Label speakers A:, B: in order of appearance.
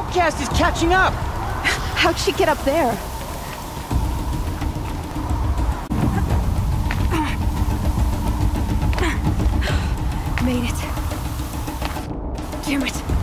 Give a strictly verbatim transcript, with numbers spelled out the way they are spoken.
A: broadcast is catching up!
B: How'd she get up there? Made it. Damn it.